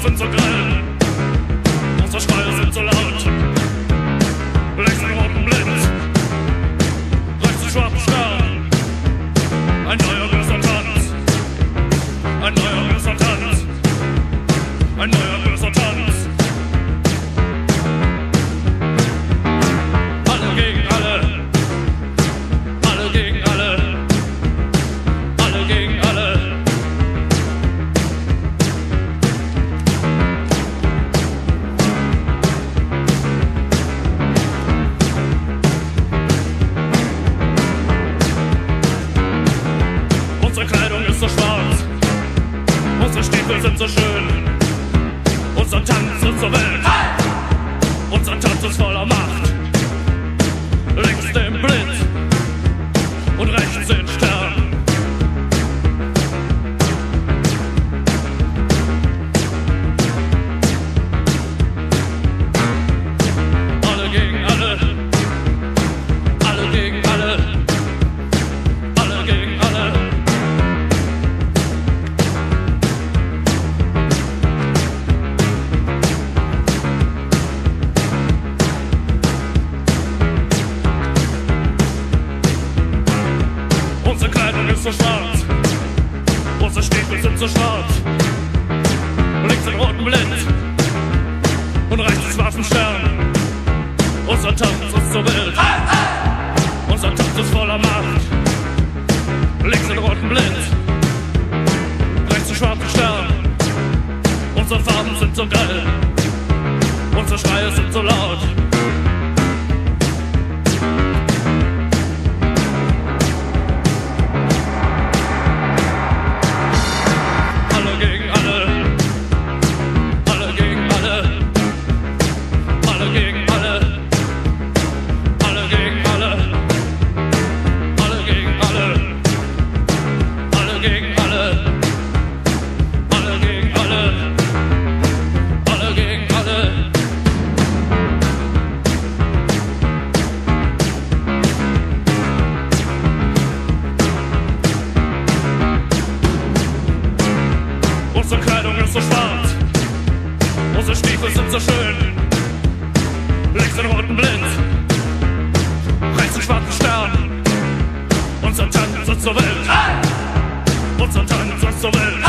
sind so grell, unsere Schreie sind so laut. Links den roten Blitz, rechts den schwarzen Stern. Ein neuer böser Tanz, ein neuer böser Tanz, ein neuer böser Tanz. Alle gegen alle, alle gegen alle, alle gegen alle. Unsere Kleidung ist so schwarz, unsere Stiefel sind so schön, unser Tanz ist so wild, unser Tanz ist voller Macht. Links den Blitz und rechts den Stern. Alle gegen alle, alle gegen alle, alle gegen alle. Unsere Kleidung ist so schwarz, unsere Stiefel sind so schwarz. Links den roten Blitz und rechts den schwarzen Stern. Unser Tanz ist so wild, unser Tanz ist voller Macht. Links den roten Blitz, rechts den schwarzen Stern. Unsere Farben sind so geil, unsere Schreie sind so laut. Unsere Kleidung ist so schwarz, unsere Stiefel sind so schön. Links den roten Blitz, rechts den schwarzen Stern. Unser Tanz ist so wild, unser Tanz ist so wild.